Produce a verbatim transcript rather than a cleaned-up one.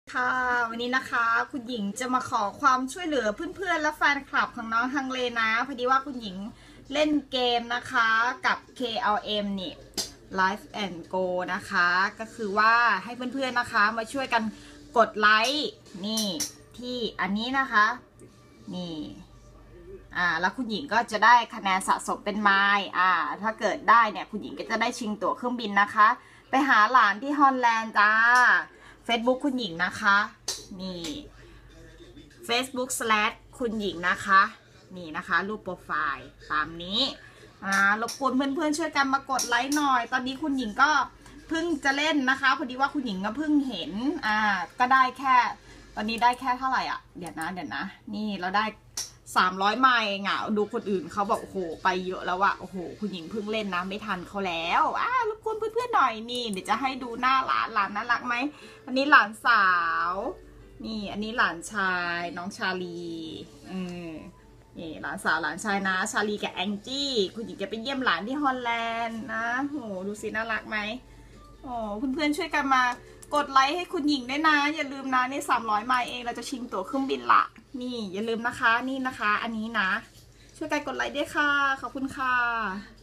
ค่ะวันนี้นะคะคุณหญิงจะมาขอความช่วยเหลือเพื่อนๆและแฟนคลับของน้องฮังเลนะพอดีว่าคุณหญิงเล่นเกมนะคะกับ เค แอล เอ็ม นี่ Live and Go นะคะก็คือว่าให้เพื่อนๆนะคะมาช่วยกันกดไลค์นี่ที่อันนี้นะคะนี่อ่าแล้วคุณหญิงก็จะได้คะแนนสะสมเป็นไมล์อ่าถ้าเกิดได้เนี่ยคุณหญิงก็จะได้ชิงตั๋วเครื่องบินนะคะไปหาหลานที่ฮอลแลนด์จ้า Facebook คุณหญิงนะคะนี่ Facebook slash คุณหญิงนะคะนี่นะคะรูปโปรไฟล์ตามนี้อ่ารบกวนเพื่อนๆช่วยกันมากดไลค์หน่อยตอนนี้คุณหญิงก็เพิ่งจะเล่นนะคะพอดีว่าคุณหญิงก็เพิ่งเห็นอ่าก็ได้แค่ตอนนี้ได้แค่เท่าไหร่อ่ะเดี๋ยวนะเดี๋ยวนะนี่เราได้สามร้อยไมล์เหงาดูคนอื่นเขาบอกโอ้โหไปเยอะแล้วอะโอ้โหคุณหญิงเพิ่งเล่นนะไม่ทันเขาแล้วอ่ารบกวนเพื่อนๆหน่อยนี่เดี๋ยวจะให้ดูหน้าหลานหลานน่ารักไหมอันนี้หลานสาวนี่อันนี้หลานชายน้องชาลีอืมนี่หลานสาวหลานชายนะชาลีกับแองจี้คุณหญิงจะไปเยี่ยมหลานที่ฮอลแลนด์นะโหดูสิน่ารักไหมโอ้เพื่อนๆช่วยกันมากดไลค์ให้คุณหญิงด้วยนะอย่าลืมนะนี่สามร้อยไมล์เองเราจะชิงตั๋วเครื่องบินละนี่อย่าลืมนะคะนี่นะคะอันนี้นะช่วยกันกดไลค์ด้วยค่ะขอบคุณค่ะ